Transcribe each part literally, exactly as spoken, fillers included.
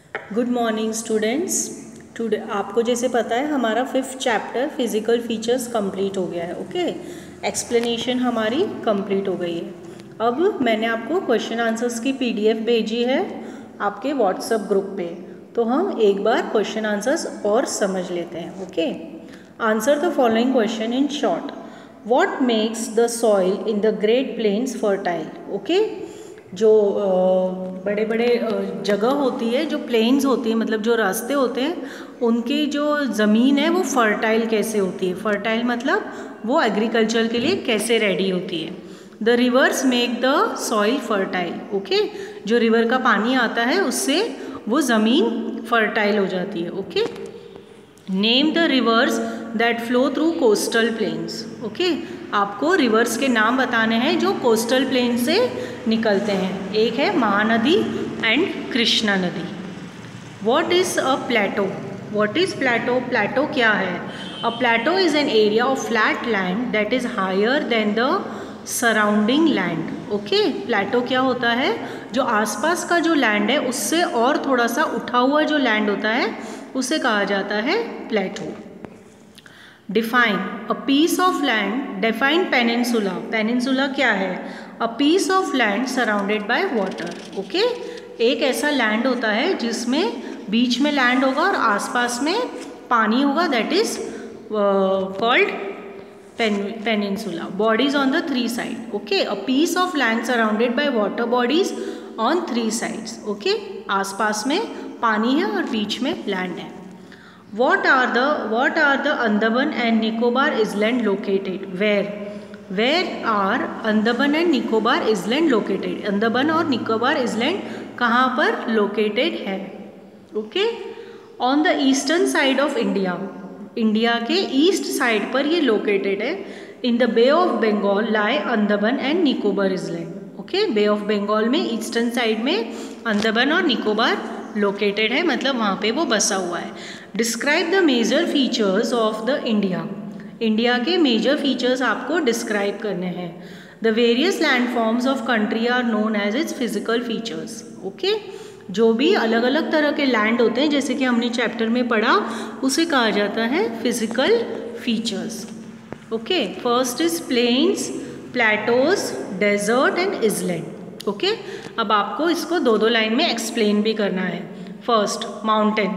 Good morning students. Today आपको जैसे पता है हमारा fifth chapter physical features complete हो गया है। ओके, एक्सप्लेनेशन हमारी कंप्लीट हो गई है। अब मैंने आपको क्वेश्चन आंसर्स की पीडीएफ भेजी है आपके व्हाट्सएप ग्रुप पे, तो हम एक बार क्वेश्चन आंसर्स और समझ लेते हैं। Okay, answer the following question in short. What makes the soil in the great plains fertile. Okay, जो बड़े बड़े जगह होती है, जो प्लेन्स होती है, मतलब जो रास्ते होते हैं, उनकी जो ज़मीन है वो फर्टाइल कैसे होती है। फर्टाइल मतलब वो एग्रीकल्चर के लिए कैसे रेडी होती है। The rivers make the soil fertile. Okay, जो रिवर का पानी आता है उससे वो ज़मीन फर्टाइल हो जाती है। Okay, name the rivers that flow through coastal plains. Okay, आपको रिवर्स के नाम बताने हैं जो कोस्टल प्लेन से निकलते हैं। एक है महानदी एंड कृष्णा नदी। What is a plateau. What is plateau. Plateau क्या है। A plateau is an area of flat land that is higher than the surrounding land. Okay, plateau क्या होता है, जो आसपास का जो लैंड है उससे और थोड़ा सा उठा हुआ जो लैंड होता है उसे कहा जाता है plateau. Define a piece of land. Define peninsula. Peninsula क्या है। A piece of land surrounded by water. Okay, एक ऐसा लैंड होता है जिसमें बीच में लैंड होगा और आसपास में पानी होगा, that is called peninsula. Bodies on the three side. Okay, a piece of land surrounded by water bodies on three sides. Okay, आसपास में पानी है और बीच में लैंड है। What are the what are the Andaman and Nicobar Island located? Where? Where are Andaman and Nicobar Island located? Andaman और Nicobar island कहाँ पर located है। Okay, on the eastern side of India. India के ईस्ट साइड पर ये located है। In the Bay of Bengal lie Andaman and Nicobar Island. Okay, bay of Bengal में eastern side में अंडमान और निकोबार लोकेटेड है, मतलब वहाँ पे वो बसा हुआ है। Describe the major features of the India. India के मेजर फीचर्स आपको डिस्क्राइब करने हैं। The various landforms of country are known as its physical features. Okay, जो भी अलग अलग तरह के लैंड होते हैं जैसे कि हमने चैप्टर में पढ़ा उसे कहा जाता है physical features. Okay, first is plains, plateaus, desert and island. Okay, अब आपको इसको दो दो लाइन में एक्सप्लेन भी करना है। First, mountain.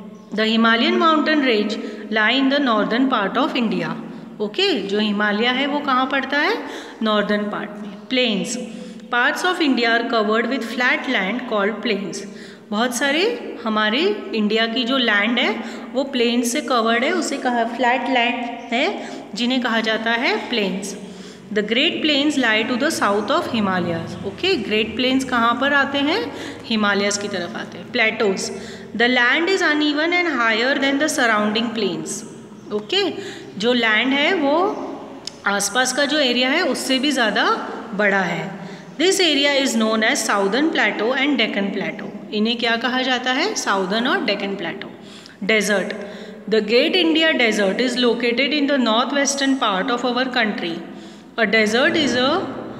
The Himalayan mountain range lie in the northern part of India. Okay, जो हिमालय है वो कहाँ पड़ता है, नॉर्दर्न पार्ट में। Plains, parts of India are covered with flat land called plains. बहुत सारे हमारे इंडिया की जो लैंड है वो प्लेन्स से कवर्ड है, उसे कहा फ्लैट लैंड है जिन्हें कहा जाता है plains. The great plains lie to the south of Himalayas. Okay, great plains कहाँ पर आते हैं, हिमालयाज की तरफ आते हैं। Plateaus, the land is uneven and higher than the surrounding plains. Okay, जो लैंड है वो आसपास का जो एरिया है उससे भी ज़्यादा बड़ा है। This area is known as southern plateau and Deccan plateau. इन्हें क्या कहा जाता है, साउदर्न और Deccan plateau. Desert, the great India desert is located in the north western part of our country. A desert is a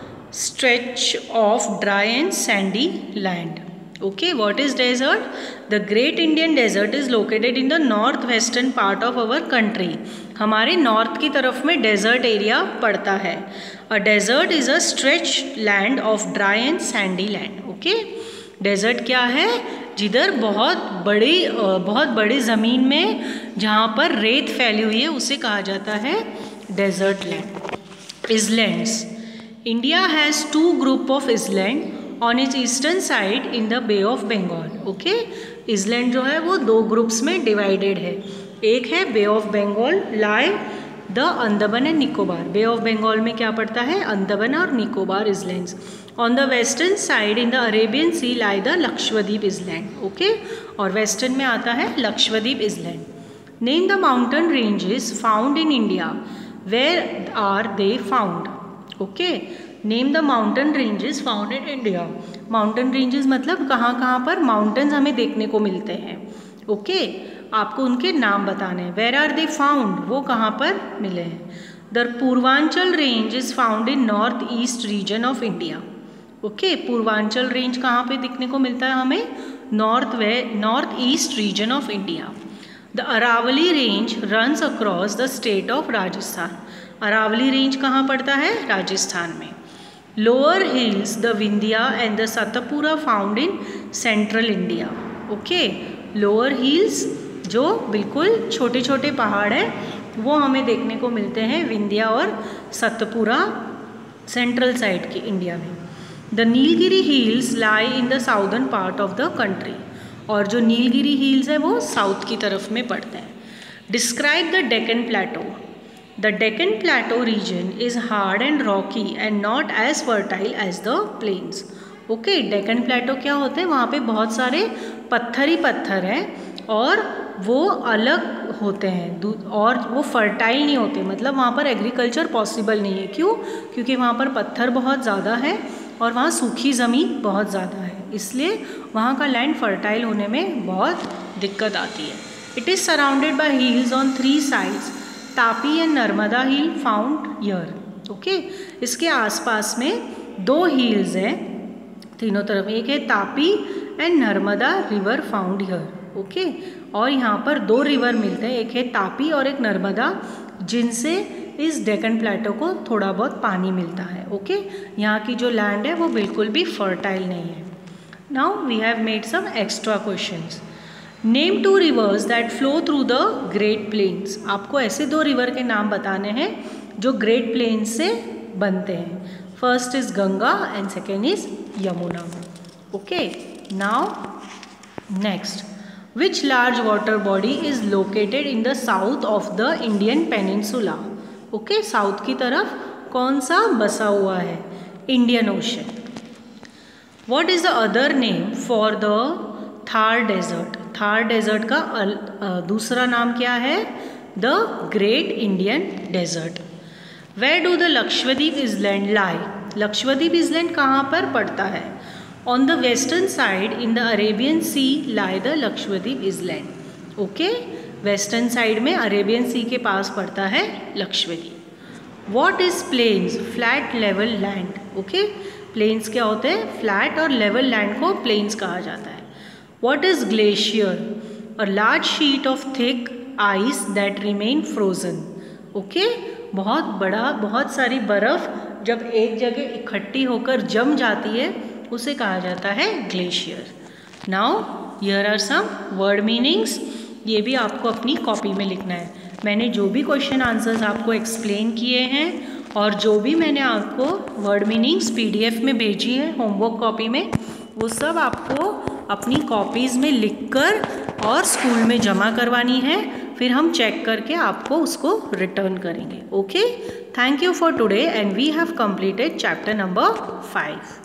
stretch of dry and sandy land. Okay, what is desert? The Great Indian Desert is located in the northwestern part of our country. हमारे north की तरफ में desert area पड़ता है। A desert is a stretch land of dry and sandy land. Okay, desert क्या है, जिधर बहुत बड़ी बहुत बड़ी ज़मीन में जहाँ पर रेत फैली हुई है उसे कहा जाता है desert land. Islands. India has two group of island on its eastern side in the Bay of Bengal. Okay, island जो है वो दो ग्रुप्स में डिवाइडेड है। एक है bay of Bengal lie the Andaman and Nicobar. Bay of Bengal में क्या पड़ता है, अंडमान और Nicobar islands. On the western side in the Arabian Sea lie the Lakshadweep island. Okay, और वेस्टर्न में आता है Lakshadweep island. Name the mountain ranges found in India. Where are they found? Okay, name the mountain ranges found in India. Mountain ranges मतलब कहाँ कहाँ पर mountains हमें देखने को मिलते हैं। ओके, आपको उनके नाम बताने हैं। Where are they found? वो कहाँ पर मिले हैं। The Purvanchal range is found in north east region of India. Okay, Purvanchal range कहाँ पे दिखने को मिलता है हमें, north way north east region of India. The Aravalli range runs across the state of Rajasthan. Aravalli range कहाँ पड़ता है? राजस्थान में. Lower hills the Vindhya and the Satpura found in central India. Okay, lower hills जो बिल्कुल छोटे छोटे पहाड़ हैं वो हमें देखने को मिलते हैं विंध्या और सतपुरा सेंट्रल साइड की इंडिया में. The Nilgiri hills lie in the southern part of the country. और जो नीलगिरी हिल्स है वो साउथ की तरफ में पड़ते हैं. Describe the Deccan plateau. The Deccan plateau region is hard and rocky and not as fertile as the plains. Okay, Deccan plateau क्या होते हैं? वहाँ पे बहुत सारे पत्थर ही पत्थर हैं और वो अलग होते हैं और वो फर्टाइल नहीं होते. मतलब वहाँ पर एग्रीकल्चर पॉसिबल नहीं है. क्यों? क्योंकि वहाँ पर पत्थर बहुत ज़्यादा है और वहाँ सूखी ज़मीन बहुत ज़्यादा है, इसलिए वहाँ का लैंड फर्टाइल होने में बहुत दिक्कत आती है. It is surrounded by hills on three sides. Tapi and Narmada hill found here. Okay, इसके आसपास में दो हिल्स हैं तीनों तरफ. एक है Tapi and Narmada river found here. Okay, और यहाँ पर दो रिवर मिलते हैं, एक है तापी और एक नर्मदा, जिनसे इस डेक्कन प्लेटो को थोड़ा बहुत पानी मिलता है. ओके, यहाँ की जो लैंड है वो बिल्कुल भी फर्टाइल नहीं है. Now we have made some extra questions. Name two rivers that flow through the great plains. आपको ऐसे दो रिवर के नाम बताने हैं जो ग्रेट प्लेन्स से बनते हैं. First is Ganga and second is Yamuna. Okay, now next, which large water body is located in the south of the Indian peninsula. Okay, साउथ की तरफ कौन सा बसा हुआ है? Indian ocean. What is the other name for the Thar desert? Thar desert का दूसरा नाम क्या है? The great Indian desert. Where do the Lakshadweep island lie? Lakshadweep island कहाँ पर पड़ता है? On the western side in the Arabian Sea lie the Lakshadweep island. Okay, western side में अरेबियन सी के पास पड़ता है Lakshadweep. What is plains? Flat level land. Okay, plains क्या होते हैं? फ्लैट और लेवल लैंड को प्लेन्स कहा जाता है. What is glacier? A large sheet of thick ice that remain frozen. Okay, बहुत बड़ा बहुत सारी बर्फ जब एक जगह इकट्ठी होकर जम जाती है उसे कहा जाता है glacier. Now here are some word meanings. ये भी आपको अपनी कॉपी में लिखना है. मैंने जो भी क्वेश्चन आंसर्स आपको एक्सप्लेन किए हैं और जो भी मैंने आपको वर्ड मीनिंग्स पीडीएफ में भेजी है होमवर्क कॉपी में, वो सब आपको अपनी कॉपीज़ में लिखकर और स्कूल में जमा करवानी है. फिर हम चेक करके आपको उसको रिटर्न करेंगे. Okay, thank you for today and we have completed chapter number five.